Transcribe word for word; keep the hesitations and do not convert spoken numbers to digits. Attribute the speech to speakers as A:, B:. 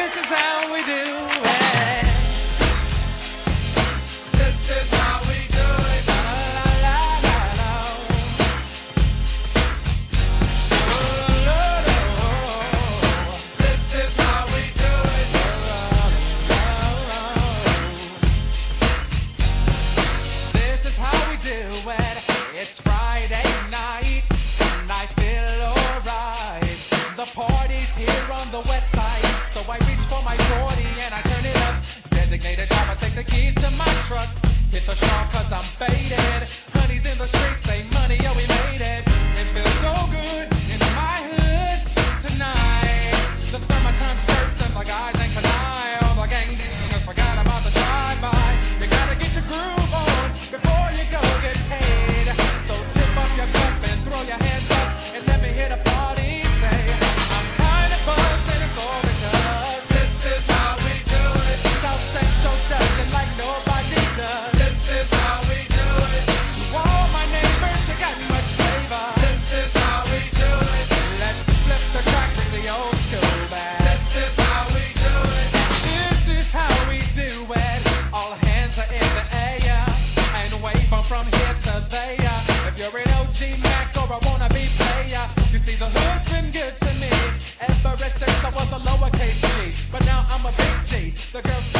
A: This is how we do it.
B: This is how we do it.
A: La la la la la. La la la la.
B: This is how we do it.
A: This is how we do it. It's Friday night and I feel alright. The party's here on the west side, so I reach for my forty and I turn it up. Designated driver, take the keys to my truck. Hit the shop cause I'm faded. Honey's in the streets, say money, oh we made it. It feels so good in my hood tonight. The summertime skirts and the guys ain't canine. All the gang just forgot about the drive-by. You gotta get your groove on before you go get paid. So tip up your cup and throw your hands up and let me hear the party say, I'm kinda buzzed and it's all because
B: This is how we do it.
A: South Central does it like nobody does.
B: This is how we do it.
A: To all my neighbors, you got much flavor.
B: This is how we do it.
A: Let's flip the track to the old school back.
B: This is how we do it.
A: This is how we do it. All hands are in the air and wave 'em from here to there. If you're an O G Mac or a wannabe player, you see the hood's been good to me ever since I was a lowercase G. But now I'm a big G. The girls